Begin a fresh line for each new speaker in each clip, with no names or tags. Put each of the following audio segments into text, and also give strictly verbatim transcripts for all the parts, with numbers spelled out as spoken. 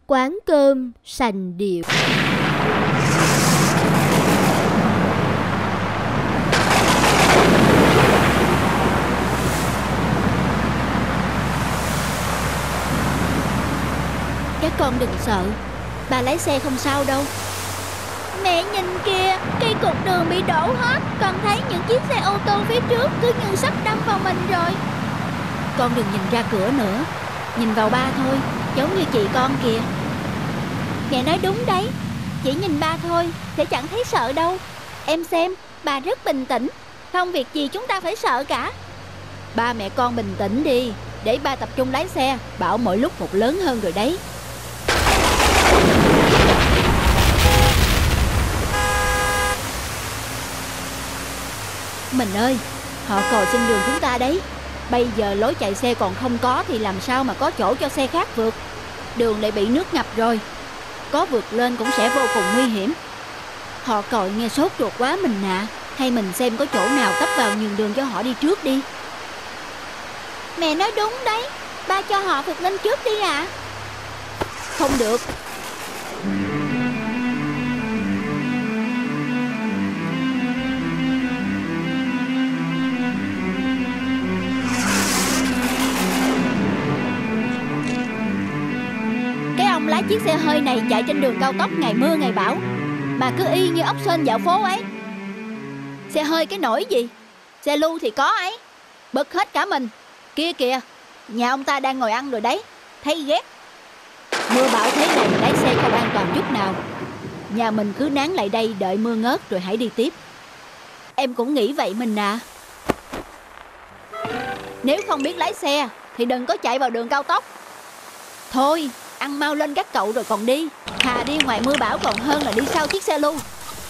quán cơm sành điệu. Các con đừng sợ, bà lái xe không sao đâu.
Mẹ nhìn kìa, cây cột đường bị đổ hết. Con thấy những chiếc xe ô tô phía trước cứ như sắp đâm vào mình rồi.
Con đừng nhìn ra cửa nữa, nhìn vào ba thôi, giống như chị con kìa.
Mẹ nói đúng đấy, chỉ nhìn ba thôi sẽ chẳng thấy sợ đâu. Em xem, bà rất bình tĩnh, không việc gì chúng ta phải sợ cả.
Ba mẹ con bình tĩnh đi, để ba tập trung lái xe. Bảo mỗi lúc một lớn hơn rồi đấy. Mình ơi, họ còi xin đường chúng ta đấy. Bây giờ lối chạy xe còn không có thì làm sao mà có chỗ cho xe khác vượt. Đường lại bị nước ngập rồi, có vượt lên cũng sẽ vô cùng nguy hiểm. Họ còi nghe sốt ruột quá mình nè. À. Hay mình xem có chỗ nào tấp vào nhường đường cho họ đi trước đi.
Mẹ nói đúng đấy, ba cho họ vượt lên trước đi ạ. À?
Không được. Lái chiếc xe hơi này chạy trên đường cao tốc ngày mưa ngày bão mà cứ y như ốc sên dạo phố ấy. Xe hơi cái nỗi gì, xe lưu thì có ấy. Bực hết cả mình. Kia kìa, nhà ông ta đang ngồi ăn rồi đấy, thấy ghét. Mưa bão thế này lái xe không an toàn chút nào. Nhà mình cứ nán lại đây đợi mưa ngớt rồi hãy đi tiếp. Em cũng nghĩ vậy mình à. Nếu không biết lái xe thì đừng có chạy vào đường cao tốc. Thôi, ăn mau lên các cậu rồi còn đi. Thà đi ngoài mưa bão còn hơn là đi sau chiếc xe lưu.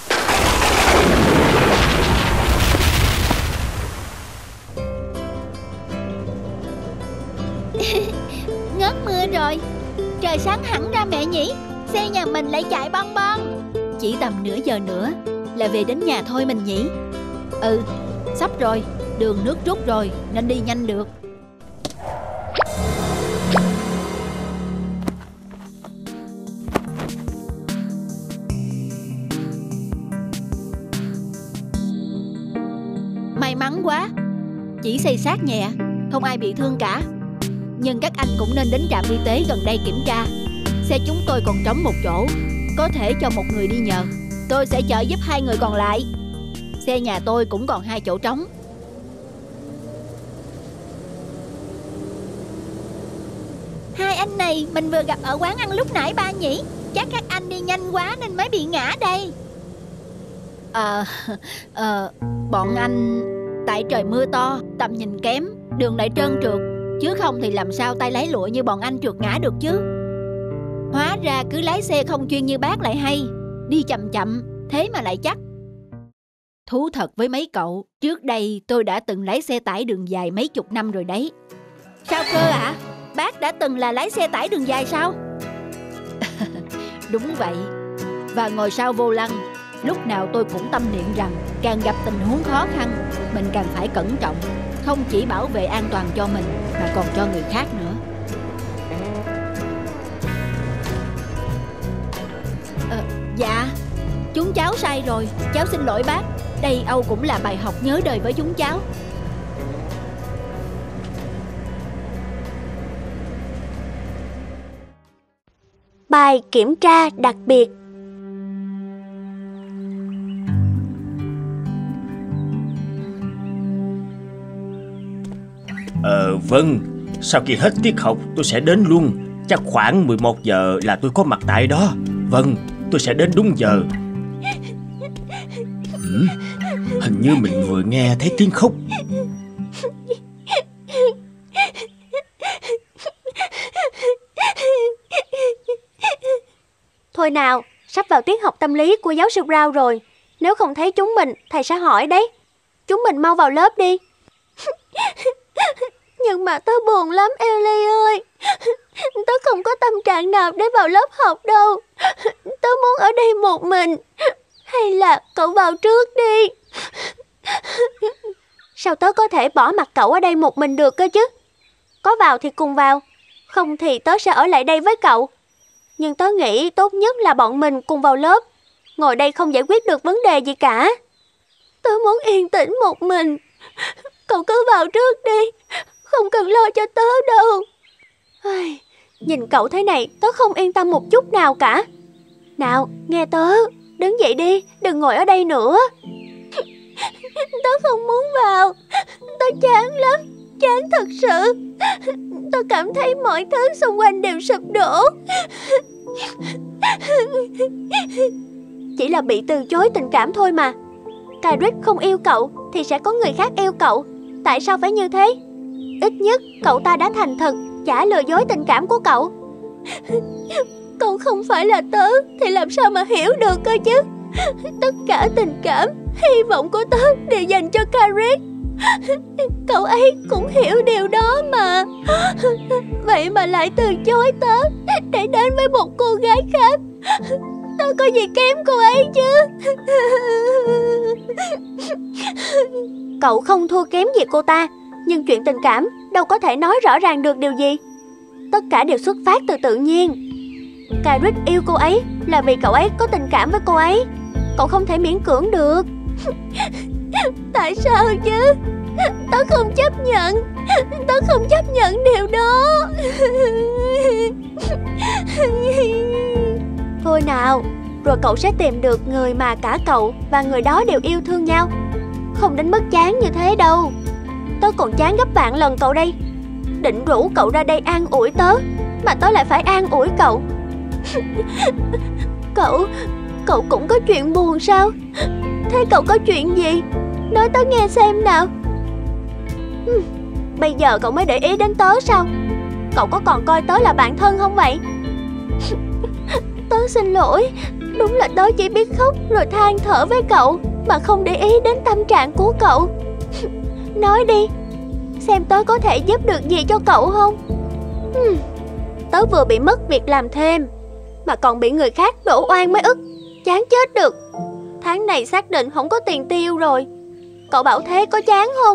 Ngớt mưa rồi, trời sáng hẳn ra mẹ nhỉ. Xe nhà mình lại chạy bon bon.
Chỉ tầm nửa giờ nữa là về đến nhà thôi mình nhỉ. Ừ, sắp rồi, đường nước rút rồi nên đi nhanh được. May mắn quá, chỉ xây xát nhẹ, không ai bị thương cả. Nhưng các anh cũng nên đến trạm y tế gần đây kiểm tra. Xe chúng tôi còn trống một chỗ, có thể cho một người đi nhờ. Tôi sẽ chở giúp hai người còn lại. Xe nhà tôi cũng còn hai chỗ trống.
Hai anh này mình vừa gặp ở quán ăn lúc nãy ba nhỉ. Chắc các anh đi nhanh quá nên mới bị ngã đây.
Ờ, ờ, bọn anh tại trời mưa to, tầm nhìn kém, đường lại trơn trượt. Chứ không thì làm sao tay lái lụa như bọn anh trượt ngã được chứ. Hóa ra cứ lái xe không chuyên như bác lại hay. Đi chậm chậm, thế mà lại chắc. Thú thật với mấy cậu, trước đây tôi đã từng lái xe tải đường dài mấy chục năm rồi đấy.
Sao cơ ạ? À? Bác đã từng là lái xe tải đường dài sao?
Đúng vậy. Và ngồi sau vô lăng, lúc nào tôi cũng tâm niệm rằng càng gặp tình huống khó khăn, mình càng phải cẩn trọng. Không chỉ bảo vệ an toàn cho mình mà còn cho người khác nữa. à, Dạ, chúng cháu sai rồi, cháu xin lỗi bác. Đây Âu cũng là bài học nhớ đời với chúng cháu.
Bài kiểm tra đặc biệt.
Ờ vâng, sau khi hết tiết học tôi sẽ đến luôn. Chắc khoảng mười một giờ là tôi có mặt tại đó. Vâng, tôi sẽ đến đúng giờ. ừ, Hình như mình vừa nghe thấy tiếng khóc.
Thôi nào, sắp vào tiết học tâm lý của giáo sư Brown rồi. Nếu không thấy chúng mình, thầy sẽ hỏi đấy. Chúng mình mau vào lớp đi. Nhưng mà tớ buồn lắm Ellie ơi. Tớ không có tâm trạng nào để vào lớp học đâu. Tớ muốn ở đây một mình. Hay là cậu vào trước đi. Sao tớ có thể bỏ mặc cậu ở đây một mình được cơ chứ? Có vào thì cùng vào, không thì tớ sẽ ở lại đây với cậu. Nhưng tớ nghĩ tốt nhất là bọn mình cùng vào lớp. Ngồi đây không giải quyết được vấn đề gì cả. Tớ muốn yên tĩnh một mình. Cậu cứ vào trước đi, không cần lo cho tớ đâu. Nhìn cậu thế này, tớ không yên tâm một chút nào cả. Nào, nghe tớ, đứng dậy đi, đừng ngồi ở đây nữa. Tớ không muốn vào. Tớ chán lắm, chán thật sự. Tớ cảm thấy mọi thứ xung quanh đều sụp đổ. Chỉ là bị từ chối tình cảm thôi mà. Carrick không yêu cậu thì sẽ có người khác yêu cậu. Tại sao phải như thế? Ít nhất cậu ta đã thành thật, chả lừa dối tình cảm của cậu. Cậu không phải là tớ thì làm sao mà hiểu được cơ chứ. Tất cả tình cảm, hy vọng của tớ đều dành cho Carrick. Cậu ấy cũng hiểu điều đó mà. Vậy mà lại từ chối tớ để đến với một cô gái khác. Tớ có gì kém cô ấy chứ? Cậu không thua kém gì cô ta, nhưng chuyện tình cảm đâu có thể nói rõ ràng được điều gì. Tất cả đều xuất phát từ tự nhiên. Carrick yêu cô ấy là vì cậu ấy có tình cảm với cô ấy. Cậu không thể miễn cưỡng được. Tại sao chứ? Tớ không chấp nhận. Tớ không chấp nhận điều đó. Thôi nào, rồi cậu sẽ tìm được người mà cả cậu và người đó đều yêu thương nhau. Không đến mức chán như thế đâu. Tớ còn chán gấp vạn lần cậu đây. Định rủ cậu ra đây an ủi tớ, mà tớ lại phải an ủi cậu. Cậu, cậu cũng có chuyện buồn sao? Thế cậu có chuyện gì? Nói tớ nghe xem nào. Bây giờ cậu mới để ý đến tớ sao? Cậu có còn coi tớ là bạn thân không vậy? Tớ xin lỗi. Đúng là tớ chỉ biết khóc rồi than thở với cậu, mà không để ý đến tâm trạng của cậu. Nói đi, xem tớ có thể giúp được gì cho cậu không? Tớ vừa bị mất việc làm thêm, mà còn bị người khác đổ oan mới ức. Chán chết được. Tháng này xác định không có tiền tiêu rồi. Cậu bảo thế có chán không?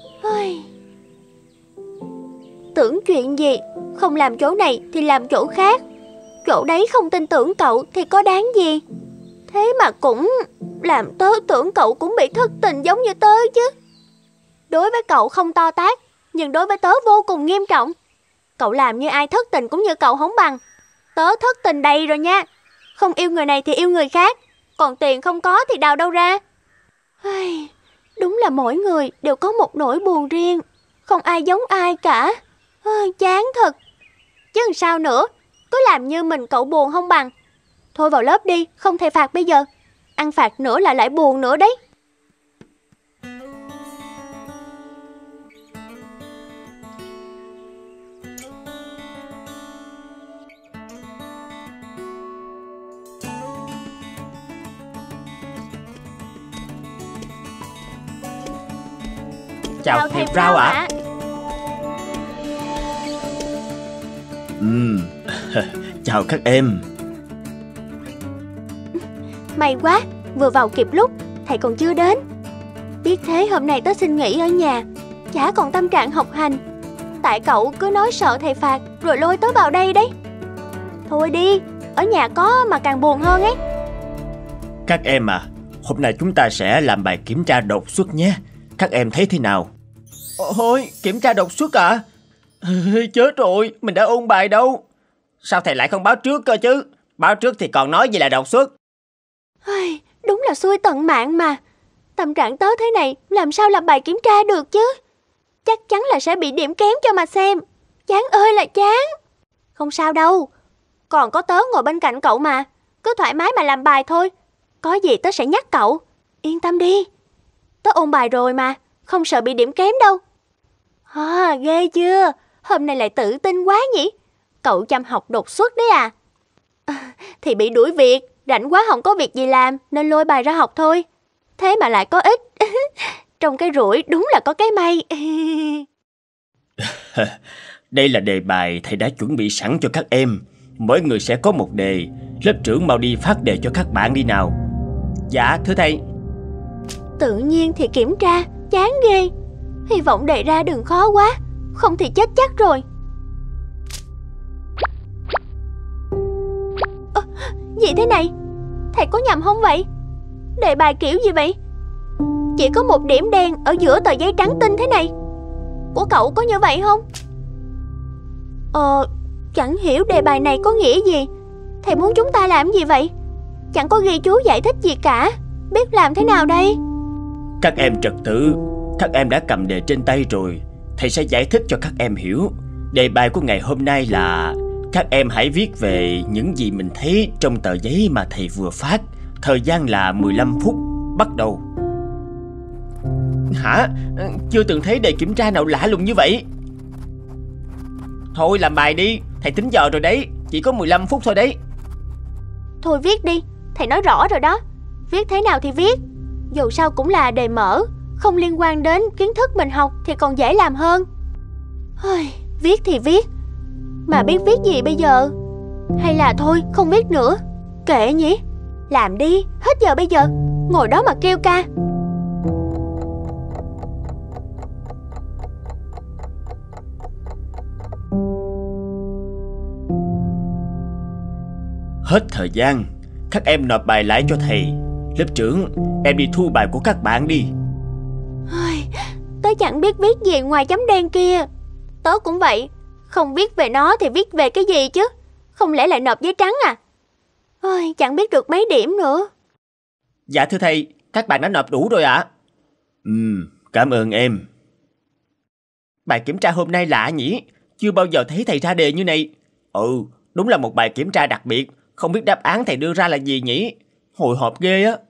Tưởng chuyện gì, không làm chỗ này thì làm chỗ khác. Chỗ đấy không tin tưởng cậu thì có đáng gì. Thế mà cũng làm tớ tưởng cậu cũng bị thất tình giống như tớ chứ. Đối với cậu không to tát, nhưng đối với tớ vô cùng nghiêm trọng. Cậu làm như ai thất tình cũng như cậu không bằng. Tớ thất tình đầy rồi nha. Không yêu người này thì yêu người khác, còn tiền không có thì đào đâu ra. Đúng là mỗi người đều có một nỗi buồn riêng, không ai giống ai cả. Chán thật. Chứ làm sao nữa, cứ làm như mình cậu buồn không bằng. Thôi vào lớp đi, không thầy phạt bây giờ. Ăn phạt nữa là lại buồn nữa đấy.
Chào, Chào thầy Rao ạ. À. Ừm, chào các em.
May quá, vừa vào kịp lúc, thầy còn chưa đến. Biết thế hôm nay tớ xin nghỉ ở nhà, chả còn tâm trạng học hành. Tại cậu cứ nói sợ thầy phạt rồi lôi tớ vào đây đấy. Thôi đi, ở nhà có mà càng buồn hơn ấy.
Các em à, hôm nay chúng ta sẽ làm bài kiểm tra đột xuất nhé. Các em thấy thế nào? Ôi, kiểm tra đột xuất à? Chết rồi, mình đã ôn bài đâu. Sao thầy lại không báo trước cơ chứ? Báo trước thì còn nói gì là đột xuất.
Đúng là xui tận mạng mà. Tâm trạng tớ thế này làm sao làm bài kiểm tra được chứ? Chắc chắn là sẽ bị điểm kém cho mà xem. Chán ơi là chán. Không sao đâu, còn có tớ ngồi bên cạnh cậu mà. Cứ thoải mái mà làm bài thôi. Có gì tớ sẽ nhắc cậu. Yên tâm đi. Tớ ôn bài rồi mà, không sợ bị điểm kém đâu. À, ghê chưa? Hôm nay lại tự tin quá nhỉ? Cậu chăm học đột xuất đấy à? À thì bị đuổi việc, rảnh quá không có việc gì làm nên lôi bài ra học thôi. Thế mà lại có ích. Trong cái rủi đúng là có cái may.
Đây là đề bài thầy đã chuẩn bị sẵn cho các em. Mỗi người sẽ có một đề. Lớp trưởng mau đi phát đề cho các bạn đi nào. Dạ thưa thầy.
Tự nhiên thì kiểm tra, chán ghê. Hy vọng đề ra đừng khó quá, không thì chết chắc rồi. Gì thế này? Thầy có nhầm không vậy? Đề bài kiểu gì vậy? Chỉ có một điểm đen ở giữa tờ giấy trắng tinh thế này. Của cậu có như vậy không? Ờ, chẳng hiểu đề bài này có nghĩa gì. Thầy muốn chúng ta làm gì vậy? Chẳng có ghi chú giải thích gì cả. Biết làm thế nào đây?
Các em trật tự. Các em đã cầm đề trên tay rồi. Thầy sẽ giải thích cho các em hiểu. Đề bài của ngày hôm nay là các em hãy viết về những gì mình thấy trong tờ giấy mà thầy vừa phát. Thời gian là mười lăm phút. Bắt đầu. Hả? Chưa từng thấy đề kiểm tra nào lạ lùng như vậy. Thôi làm bài đi. Thầy tính giờ rồi đấy. Chỉ có mười lăm phút thôi đấy.
Thôi viết đi. Thầy nói rõ rồi đó. Viết thế nào thì viết. Dù sao cũng là đề mở, không liên quan đến kiến thức mình học thì còn dễ làm hơn. Viết thì viết, mà biết viết gì bây giờ? Hay là thôi không viết nữa. Kệ nhỉ. Làm đi. Hết giờ bây giờ. Ngồi đó mà kêu ca.
Hết thời gian. Các em nộp bài lại cho thầy. Lớp trưởng, em đi thu bài của các bạn đi.
Tớ chẳng biết viết gì ngoài chấm đen kia. Tớ cũng vậy. Không viết về nó thì viết về cái gì chứ? Không lẽ lại nộp giấy trắng à? Ôi, chẳng biết được mấy điểm nữa.
Dạ thưa thầy, các bạn đã nộp đủ rồi ạ. À? Ừm, cảm ơn em. Bài kiểm tra hôm nay lạ nhỉ. Chưa bao giờ thấy thầy ra đề như này. Ừ, đúng là một bài kiểm tra đặc biệt. Không biết đáp án thầy đưa ra là gì nhỉ. Hồi hộp ghê á.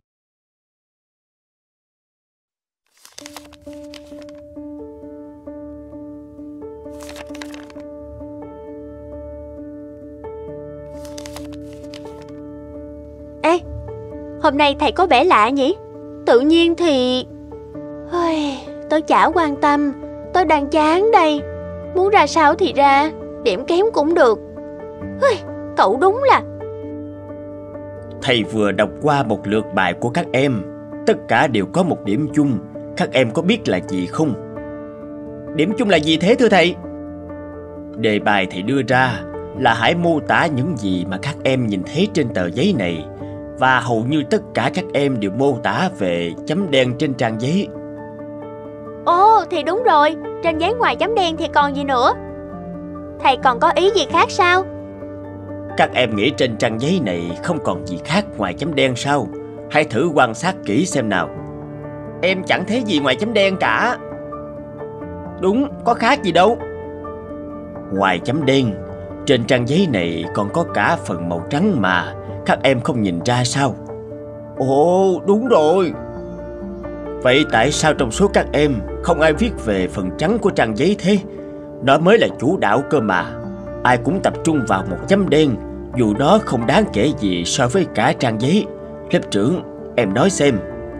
Ê, hôm nay thầy có vẻ lạ nhỉ. Tự nhiên thì... Ôi, tôi chả quan tâm. Tôi đang chán đây. Muốn ra sao thì ra. Điểm kém cũng được. Ôi, cậu đúng là...
Thầy vừa đọc qua một lượt bài của các em. Tất cả đều có một điểm chung. Các em có biết là gì không? Điểm chung là gì thế thưa thầy? Đề bài thầy đưa ra là hãy mô tả những gì mà các em nhìn thấy trên tờ giấy này. Và hầu như tất cả các em đều mô tả về chấm đen trên trang giấy.
Ồ, thì đúng rồi. Trên giấy ngoài chấm đen thì còn gì nữa? Thầy còn có ý gì khác sao?
Các em nghĩ trên trang giấy này không còn gì khác ngoài chấm đen sao? Hãy thử quan sát kỹ xem nào. Em chẳng thấy gì ngoài chấm đen cả. Đúng, có khác gì đâu. Ngoài chấm đen, trên trang giấy này còn có cả phần màu trắng mà. Các em không nhìn ra sao? Ồ, đúng rồi. Vậy tại sao trong số các em không ai viết về phần trắng của trang giấy thế? Nó mới là chủ đạo cơ mà. Ai cũng tập trung vào một chấm đen, dù nó không đáng kể gì so với cả trang giấy. Lớp trưởng, em nói xem.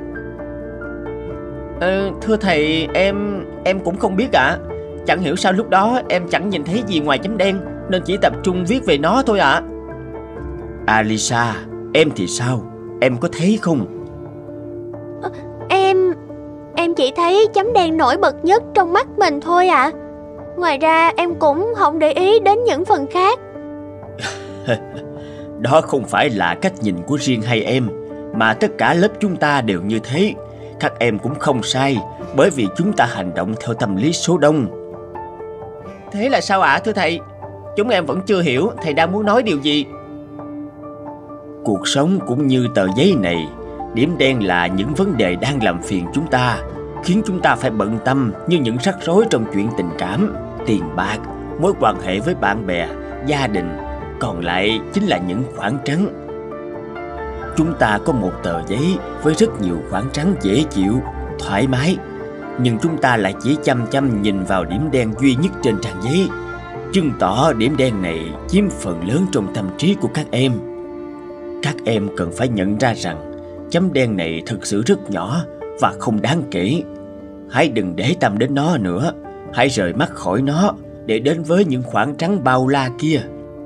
Ờ, thưa thầy, em em cũng không biết ạ. À. Chẳng hiểu sao lúc đó em chẳng nhìn thấy gì ngoài chấm đen, nên chỉ tập trung viết về nó thôi ạ. À. Alisa, em thì sao? Em có thấy không?
À, em... Em chỉ thấy chấm đen nổi bật nhất trong mắt mình thôi ạ. À. Ngoài ra em cũng không để ý đến những phần khác.
Đó không phải là cách nhìn của riêng hai em, mà tất cả lớp chúng ta đều như thế. Các em cũng không sai, bởi vì chúng ta hành động theo tâm lý số đông. Thế là sao ạ à, thưa thầy? Chúng em vẫn chưa hiểu thầy đang muốn nói điều gì. Cuộc sống cũng như tờ giấy này, điểm đen là những vấn đề đang làm phiền chúng ta, khiến chúng ta phải bận tâm, như những rắc rối trong chuyện tình cảm, tiền bạc, mối quan hệ với bạn bè, gia đình. Còn lại chính là những khoảng trắng. Chúng ta có một tờ giấy với rất nhiều khoảng trắng dễ chịu, thoải mái, nhưng chúng ta lại chỉ chăm chăm nhìn vào điểm đen duy nhất trên trang giấy, chứng tỏ điểm đen này chiếm phần lớn trong tâm trí của các em. Các em cần phải nhận ra rằng chấm đen này thực sự rất nhỏ và không đáng kể. Hãy đừng để tâm đến nó nữa. Hãy rời mắt khỏi nó để đến với những khoảng trắng bao la kia.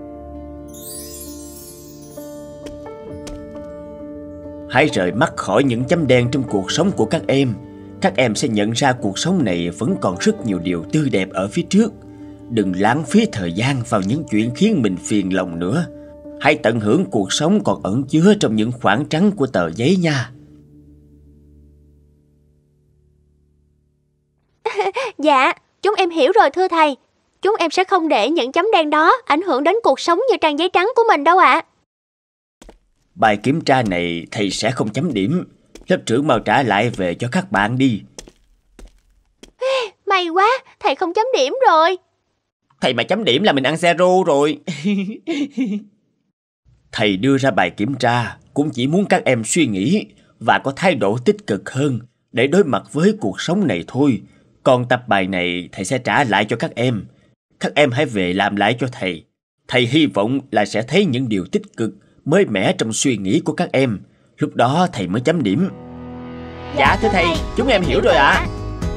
Hãy rời mắt khỏi những chấm đen trong cuộc sống của các em. Các em sẽ nhận ra cuộc sống này vẫn còn rất nhiều điều tươi đẹp ở phía trước. Đừng lãng phí thời gian vào những chuyện khiến mình phiền lòng nữa. Hãy tận hưởng cuộc sống còn ẩn chứa trong những khoảng trắng của tờ giấy nha.
Dạ, chúng em hiểu rồi thưa thầy. Chúng em sẽ không để những chấm đen đó ảnh hưởng đến cuộc sống như trang giấy trắng của mình đâu ạ.
Bài kiểm tra này thầy sẽ không chấm điểm. Lớp trưởng mau trả lại về cho các bạn đi.
May quá, thầy không chấm điểm rồi.
Thầy mà chấm điểm là mình ăn zero rồi. Thầy đưa ra bài kiểm tra cũng chỉ muốn các em suy nghĩ và có thái độ tích cực hơn để đối mặt với cuộc sống này thôi. Còn tập bài này thầy sẽ trả lại cho các em. Các em hãy về làm lại cho thầy. Thầy hy vọng là sẽ thấy những điều tích cực, mới mẻ trong suy nghĩ của các em. Lúc đó thầy mới chấm điểm. Dạ thưa thầy, chúng em hiểu rồi ạ.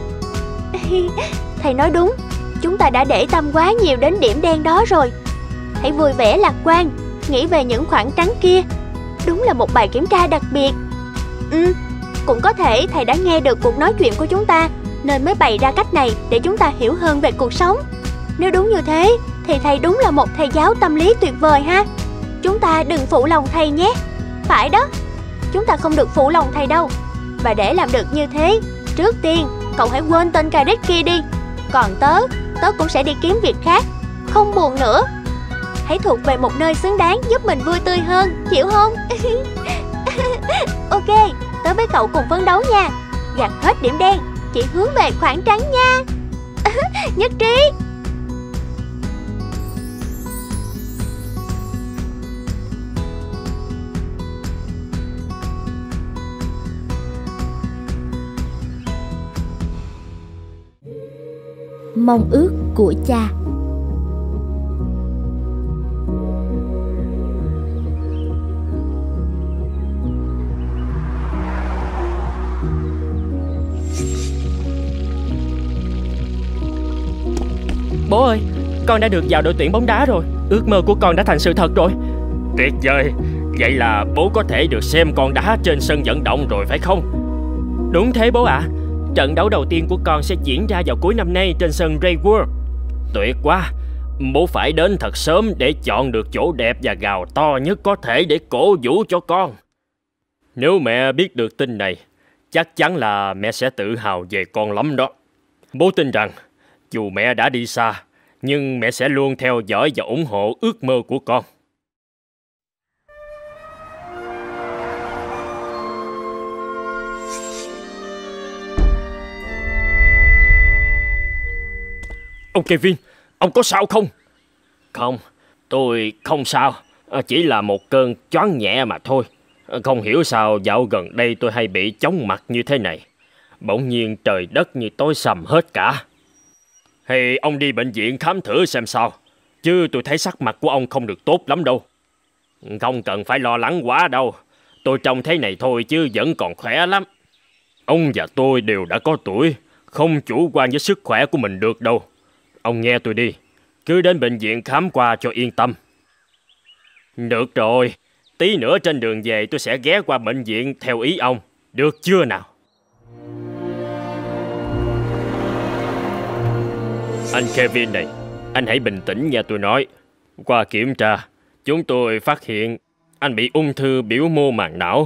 Thầy nói đúng, chúng ta đã để tâm quá nhiều đến điểm đen đó rồi. Hãy vui vẻ lạc quan, nghĩ về những khoảng trắng kia. Đúng là một bài kiểm tra đặc biệt. Ừ, cũng có thể thầy đã nghe được cuộc nói chuyện của chúng ta nên mới bày ra cách này để chúng ta hiểu hơn về cuộc sống. Nếu đúng như thế thì thầy đúng là một thầy giáo tâm lý tuyệt vời ha. Chúng ta đừng phụ lòng thầy nhé. Phải đó, chúng ta không được phụ lòng thầy đâu. Và để làm được như thế, trước tiên cậu hãy quên tên cà rích kia đi. Còn tớ, tớ cũng sẽ đi kiếm việc khác. Không buồn nữa. Hãy thuộc về một nơi xứng đáng giúp mình vui tươi hơn, hiểu không? Ok, tớ với cậu cùng phấn đấu nha. Gạt hết điểm đen, chỉ hướng về khoảng trắng nha. Nhất trí.
Mong ước của cha.
Bố ơi, con đã được vào đội tuyển bóng đá rồi. Ước mơ của con đã thành sự thật rồi. Tuyệt vời. Vậy là bố có thể được xem con đá trên sân vận động rồi phải không? Đúng thế bố ạ. À. Trận đấu đầu tiên của con sẽ diễn ra vào cuối năm nay trên sân Rayworld. Tuyệt quá. Bố phải đến thật sớm để chọn được chỗ đẹp và gào to nhất có thể để cổ vũ cho con. Nếu mẹ biết được tin này, chắc chắn là mẹ sẽ tự hào về con lắm đó. Bố tin rằng dù mẹ đã đi xa, nhưng mẹ sẽ luôn theo dõi và ủng hộ ước mơ của con. Ông Kevin, ông có sao không? Không, tôi không sao. Chỉ là một cơn choáng nhẹ mà thôi. Không hiểu sao dạo gần đây tôi hay bị chóng mặt như thế này. Bỗng nhiên trời đất như tối sầm hết cả. Hay ông đi bệnh viện khám thử xem sao. Chứ tôi thấy sắc mặt của ông không được tốt lắm đâu. Không cần phải lo lắng quá đâu. Tôi trông thế này thôi chứ vẫn còn khỏe lắm. Ông và tôi đều đã có tuổi, không chủ quan với sức khỏe của mình được đâu. Ông nghe tôi đi, cứ đến bệnh viện khám qua cho yên tâm. Được rồi, tí nữa trên đường về tôi sẽ ghé qua bệnh viện theo ý ông. Được chưa nào? Anh Kevin này, anh hãy bình tĩnh nghe tôi nói. Qua kiểm tra, chúng tôi phát hiện anh bị ung thư biểu mô màng não.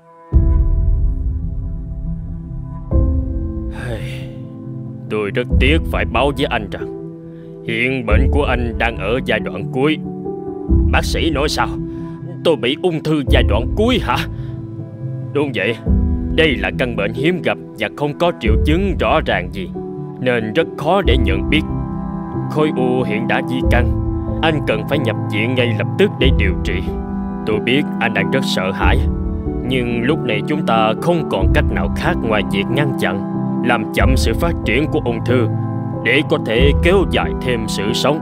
Tôi rất tiếc phải báo với anh rằng hiện bệnh của anh đang ở giai đoạn cuối. Bác sĩ nói sao? Tôi bị ung thư giai đoạn cuối hả? Đúng vậy. Đây là căn bệnh hiếm gặp và không có triệu chứng rõ ràng gì, nên rất khó để nhận biết. Khối u hiện đã di căn. Anh cần phải nhập viện ngay lập tức để điều trị. Tôi biết anh đang rất sợ hãi, nhưng lúc này chúng ta không còn cách nào khác ngoài việc ngăn chặn, làm chậm sự phát triển của ung thư để có thể kéo dài thêm sự sống.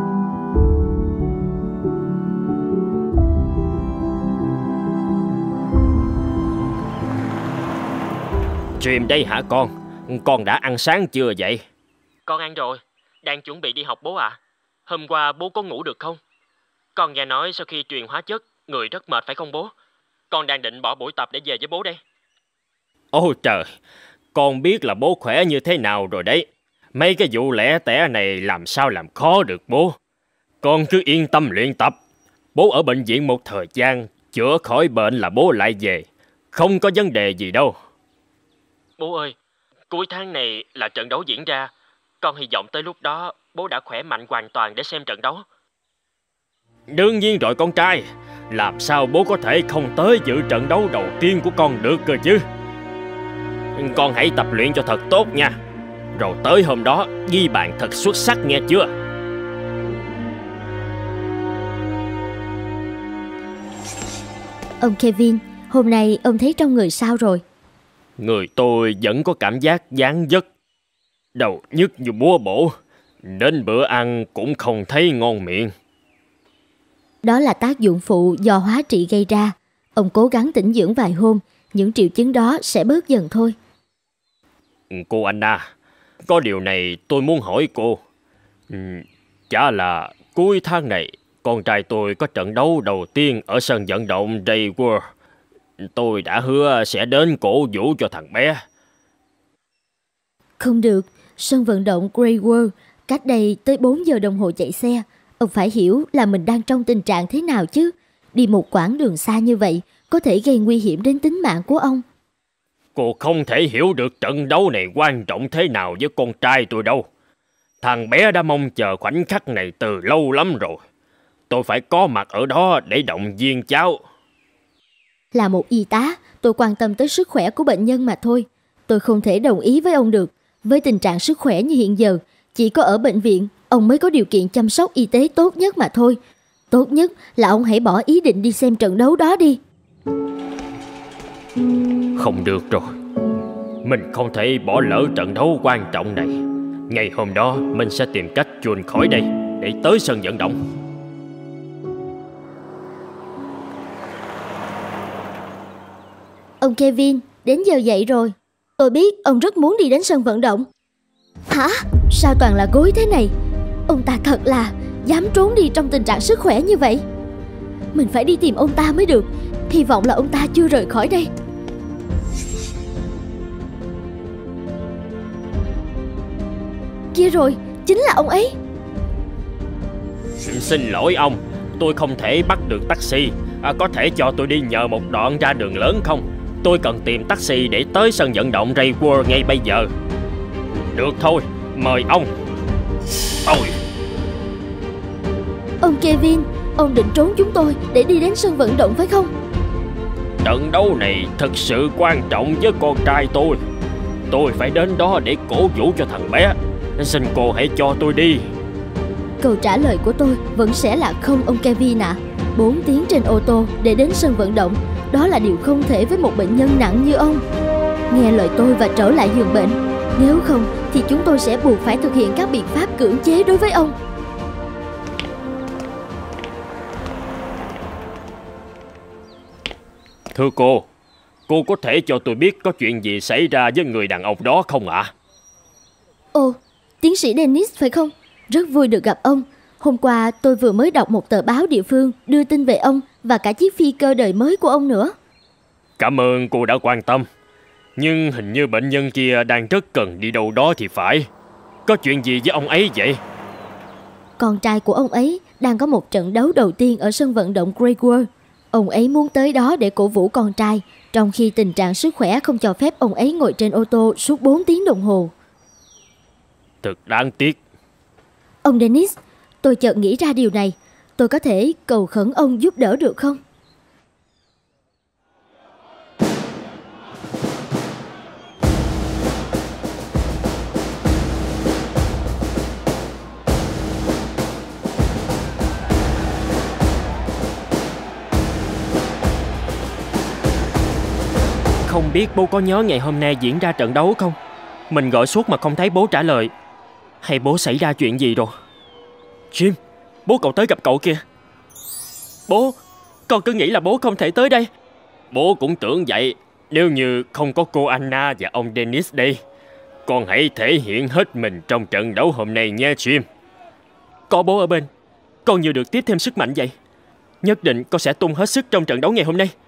Dream đây hả con? Con đã ăn sáng chưa vậy? Con ăn rồi, đang chuẩn bị đi học bố ạ. À. Hôm qua bố có ngủ được không? Con nghe nói sau khi truyền hóa chất, người rất mệt phải không bố? Con đang định bỏ buổi tập để về với bố đây. Ôi trời, con biết là bố khỏe như thế nào rồi đấy. Mấy cái vụ lẻ tẻ này làm sao làm khó được bố. Con cứ yên tâm luyện tập. Bố ở bệnh viện một thời gian, chữa khỏi bệnh là bố lại về. Không có vấn đề gì đâu. Bố ơi, cuối tháng này là trận đấu diễn ra. Con hy vọng tới lúc đó bố đã khỏe mạnh hoàn toàn để xem trận đấu. Đương nhiên rồi con trai. Làm sao bố có thể không tới dự trận đấu đầu tiên của con được cơ chứ. Con hãy tập luyện cho thật tốt nha. Rồi tới hôm đó ghi bàn thật xuất sắc nghe chưa.
Ông Kevin, hôm nay ông thấy trong người sao rồi?
Người tôi vẫn có cảm giác dán dứt, đầu nhức như búa bổ, đến bữa ăn cũng không thấy ngon miệng.
Đó là tác dụng phụ do hóa trị gây ra. Ông cố gắng tĩnh dưỡng vài hôm, những triệu chứng đó sẽ bớt dần thôi.
Cô Anna, có điều này tôi muốn hỏi cô. Ừ, chả là cuối tháng này con trai tôi có trận đấu đầu tiên ở sân vận động Ray World. Tôi đã hứa sẽ đến cổ vũ cho thằng bé.
Không được, sân vận động Great World cách đây tới bốn giờ đồng hồ chạy xe. Ông phải hiểu là mình đang trong tình trạng thế nào chứ. Đi một quãng đường xa như vậy có thể gây nguy hiểm đến tính mạng của ông.
Cô không thể hiểu được trận đấu này quan trọng thế nào với con trai tôi đâu. Thằng bé đã mong chờ khoảnh khắc này từ lâu lắm rồi. Tôi phải có mặt ở đó để động viên cháu.
Là một y tá, tôi quan tâm tới sức khỏe của bệnh nhân mà thôi. Tôi không thể đồng ý với ông được. Với tình trạng sức khỏe như hiện giờ, chỉ có ở bệnh viện, ông mới có điều kiện chăm sóc y tế tốt nhất mà thôi. Tốt nhất là ông hãy bỏ ý định đi xem trận đấu đó đi.
Không được rồi. Mình không thể bỏ lỡ trận đấu quan trọng này. Ngày hôm đó mình sẽ tìm cách chuồn khỏi đây để tới sân vận động.
Ông Kevin, đến giờ dậy rồi. Tôi biết ông rất muốn đi đến sân vận động. Hả? Sao toàn là gối thế này? Ông ta thật là dám trốn đi trong tình trạng sức khỏe như vậy. Mình phải đi tìm ông ta mới được. Hy vọng là ông ta chưa rời khỏi đây. Kia rồi, chính là ông ấy.
Xin lỗi ông, tôi không thể bắt được taxi. À, có thể cho tôi đi nhờ một đoạn ra đường lớn không? Tôi cần tìm taxi để tới sân vận động Ray World ngay bây giờ. Được thôi, mời ông. Ôi.
Ông Kevin, ông định trốn chúng tôi để đi đến sân vận động phải không?
Trận đấu này thật sự quan trọng với con trai tôi. Tôi phải đến đó để cổ vũ cho thằng bé. Xin cô hãy cho tôi đi.
Câu trả lời của tôi vẫn sẽ là không ông Kevin ạ. À. bốn tiếng trên ô tô để đến sân vận động, đó là điều không thể với một bệnh nhân nặng như ông. Nghe lời tôi và trở lại giường bệnh. Nếu không thì chúng tôi sẽ buộc phải thực hiện các biện pháp cưỡng chế đối với ông.
Thưa cô, cô có thể cho tôi biết có chuyện gì xảy ra với người đàn ông đó không ạ? À?
Ồ, tiến sĩ Dennis phải không? Rất vui được gặp ông. Hôm qua tôi vừa mới đọc một tờ báo địa phương đưa tin về ông và cả chiếc phi cơ đời mới của ông nữa.
Cảm ơn cô đã quan tâm. Nhưng hình như bệnh nhân kia đang rất cần đi đâu đó thì phải. Có chuyện gì với ông ấy vậy?
Con trai của ông ấy đang có một trận đấu đầu tiên ở sân vận động Great World. Ông ấy muốn tới đó để cổ vũ con trai, trong khi tình trạng sức khỏe không cho phép ông ấy ngồi trên ô tô suốt bốn tiếng đồng hồ.
Thật đáng tiếc.
Ông Dennis, tôi chợt nghĩ ra điều này. Tôi có thể cầu khẩn ông giúp đỡ được không?
Không biết bố có nhớ ngày hôm nay diễn ra trận đấu không? Mình gọi suốt mà không thấy bố trả lời. Hay bố xảy ra chuyện gì rồi? Jim, bố cậu tới gặp cậu kìa. Bố, con cứ nghĩ là bố không thể tới đây. Bố cũng tưởng vậy. Nếu như không có cô Anna và ông Dennis đây, con hãy thể hiện hết mình trong trận đấu hôm nay nha Jim. Có bố ở bên, con như được tiếp thêm sức mạnh vậy. Nhất định con sẽ tung hết sức trong trận đấu ngày hôm nay.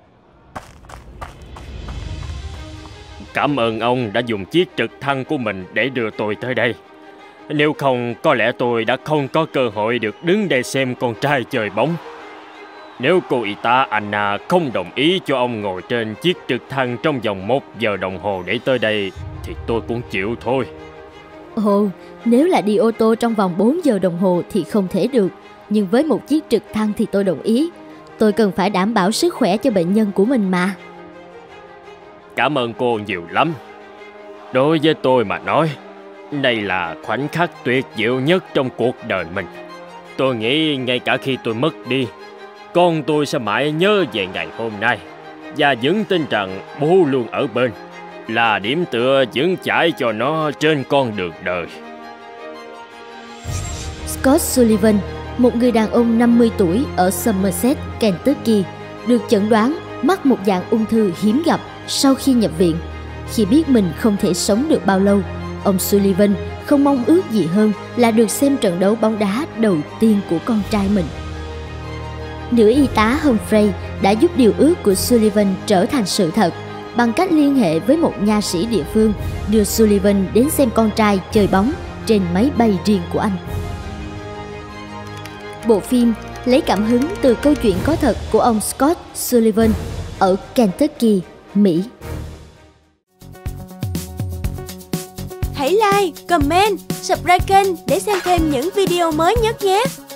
Cảm ơn ông đã dùng chiếc trực thăng của mình để đưa tôi tới đây. Nếu không, có lẽ tôi đã không có cơ hội được đứng đây xem con trai chơi bóng. Nếu cô y tá Anna không đồng ý cho ông ngồi trên chiếc trực thăng trong vòng một giờ đồng hồ để tới đây, thì tôi cũng chịu thôi.
Ồ, nếu là đi ô tô trong vòng bốn giờ đồng hồ thì không thể được. Nhưng với một chiếc trực thăng thì tôi đồng ý. Tôi cần phải đảm bảo sức khỏe cho bệnh nhân của mình mà.
Cảm ơn cô nhiều lắm. Đối với tôi mà nói, đây là khoảnh khắc tuyệt diệu nhất trong cuộc đời mình. Tôi nghĩ ngay cả khi tôi mất đi, con tôi sẽ mãi nhớ về ngày hôm nay và vững tin rằng bố luôn ở bên, là điểm tựa vững chãi cho nó trên con đường đời.
Scott Sullivan, một người đàn ông năm mươi tuổi ở Somerset, Kentucky, được chẩn đoán mắc một dạng ung thư hiếm gặp sau khi nhập viện. Khi biết mình không thể sống được bao lâu, ông Sullivan không mong ước gì hơn là được xem trận đấu bóng đá đầu tiên của con trai mình. Nữ y tá Humphrey đã giúp điều ước của Sullivan trở thành sự thật bằng cách liên hệ với một nha sĩ địa phương, đưa Sullivan đến xem con trai chơi bóng trên máy bay riêng của anh. Bộ phim lấy cảm hứng từ câu chuyện có thật của ông Scott Sullivan ở Kentucky, Mỹ.
Hãy like, comment, subscribe kênh để xem thêm những video mới nhất nhé!